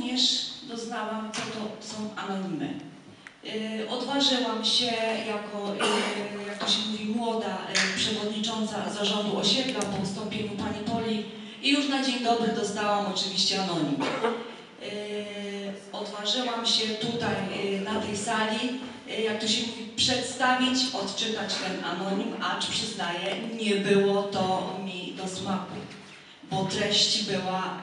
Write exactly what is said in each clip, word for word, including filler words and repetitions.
również doznałam, co to są anonimy. Yy, odważyłam się jako, yy, jak to się mówi, młoda yy, przewodnicząca zarządu osiedla po ustąpieniu pani Poli i już na dzień dobry dostałam oczywiście anonim. Yy, odważyłam się tutaj yy, na tej sali, yy, jak to się mówi, przedstawić, odczytać ten anonim, acz przyznaję, nie było to mi do smaku, bo treść była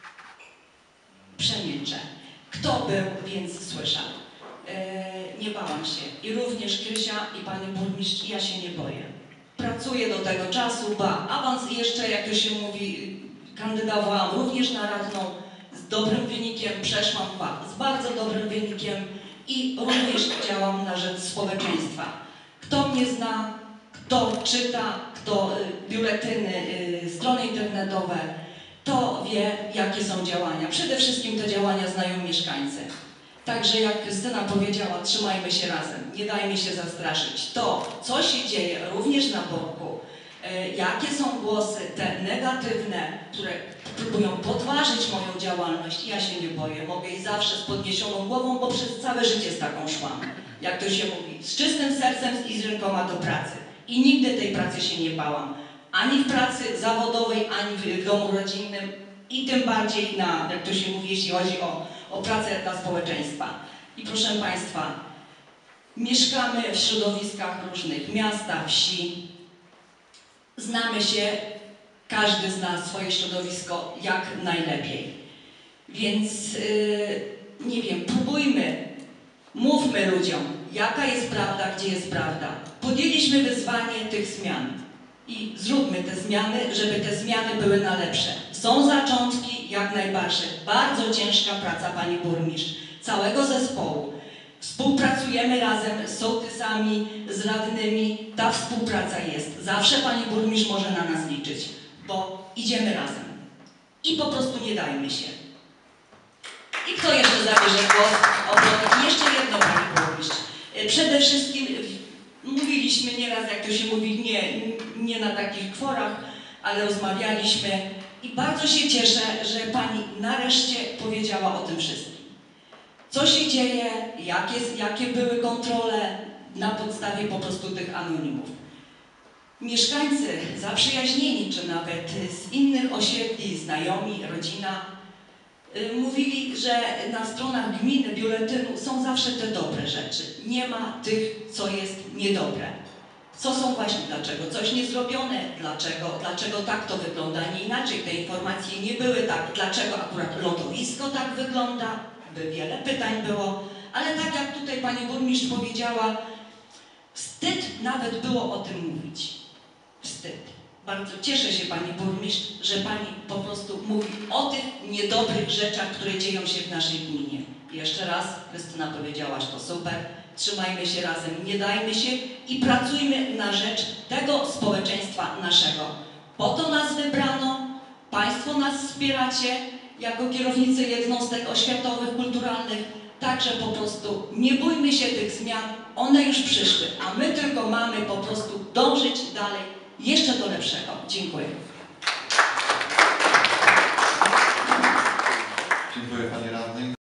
przemilczę. Kto był, więc słyszał. Yy, nie bałam się. I również Krysia i pani burmistrz, ja się nie boję. Pracuję do tego czasu, ba awans jeszcze, jak to się mówi, kandydowałam również na radną z dobrym wynikiem, przeszłam ba, z bardzo dobrym wynikiem i również działam na rzecz społeczeństwa. Kto mnie zna, kto czyta, kto y, biuletyny, y, strony internetowe, to wie, jakie są działania. Przede wszystkim te działania znają mieszkańcy. Także jak Krystyna powiedziała, trzymajmy się razem, nie dajmy się zastraszyć. To, co się dzieje również na boku, e, jakie są głosy te negatywne, które próbują podważyć moją działalność, ja się nie boję, mogę i zawsze z podniesioną głową, bo przez całe życie z taką szłam. Jak to się mówi, z czystym sercem i z rękoma do pracy. I nigdy tej pracy się nie bałam. Ani w pracy zawodowej, ani w domu rodzinnym i tym bardziej na, jak to się mówi, jeśli chodzi o, o pracę dla społeczeństwa. I proszę Państwa, mieszkamy w środowiskach różnych, miasta, wsi, znamy się, każdy zna swoje środowisko jak najlepiej. Więc yy, nie wiem, próbujmy, mówmy ludziom, jaka jest prawda, gdzie jest prawda. Podjęliśmy wyzwanie tych zmian. I zróbmy te zmiany, żeby te zmiany były na lepsze. Są zaczątki, jak najbardziej. Bardzo ciężka praca pani burmistrz, całego zespołu. Współpracujemy razem z sołtysami, z radnymi. Ta współpraca jest. Zawsze pani burmistrz może na nas liczyć, bo idziemy razem. I po prostu nie dajmy się. I kto jeszcze zabierze głos? I jeszcze jedno, pani burmistrz. Przede wszystkim mówiliśmy nieraz, jak to się mówi, nie, nie na takich kworach, ale rozmawialiśmy i bardzo się cieszę, że pani nareszcie powiedziała o tym wszystkim. Co się dzieje, jakie, jakie były kontrole na podstawie po prostu tych anonimów. Mieszkańcy zaprzyjaźnieni, czy nawet z innych osiedli, znajomi, rodzina, mówili, że na stronach gminy, biuletynu są zawsze te dobre rzeczy. Nie ma tych, co jest niedobre. Co są właśnie, dlaczego coś nie zrobione, dlaczego, dlaczego tak to wygląda, nie inaczej. Te informacje nie były tak, dlaczego akurat lodowisko tak wygląda, by wiele pytań było, ale tak jak tutaj pani burmistrz powiedziała, wstyd nawet było o tym mówić. Wstyd. Bardzo cieszę się pani burmistrz, że pani po prostu mówi o tych niedobrych rzeczach, które dzieją się w naszej gminie. I jeszcze raz, Krystyna powiedziałaś, to super, trzymajmy się razem, nie dajmy się i pracujmy na rzecz tego społeczeństwa naszego. Po to nas wybrano, państwo nas wspieracie jako kierownicy jednostek oświatowych, kulturalnych, także po prostu nie bójmy się tych zmian, one już przyszły, a my tylko mamy po prostu dążyć dalej jeszcze do lepszego. Dziękuję. Dziękuję pani radnej.